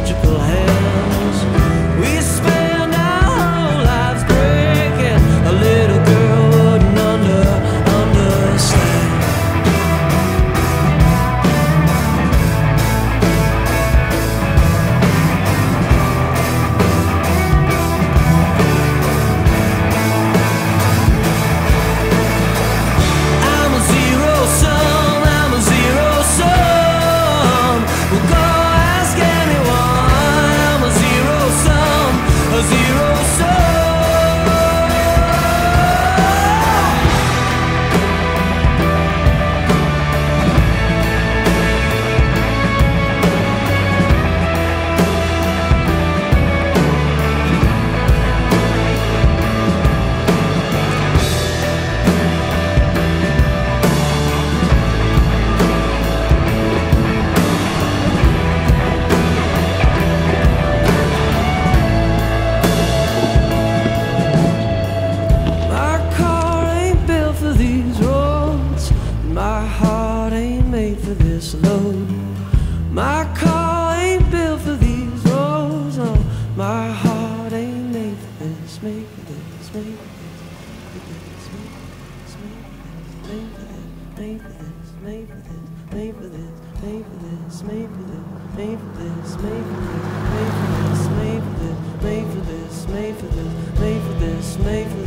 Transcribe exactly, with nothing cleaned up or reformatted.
biological hells. We spend our whole lives breaking. A little girl wouldn't under, understand. I'm a zero sum, I'm a zero sum. Well, go ask anyone. I'm a zero sum, a zero sum. My car ain't built for these roads. My heart ain't made for this load. My car ain't built for these roads. No, my heart ain't made for this. Made for this. Made for this. Made for this. Made for this. Made for this. Made for this. Made for this. Made for this. Made for this. Made for this. Made for this. Made for this. Made for this. Made for this. Made for this. Made for this.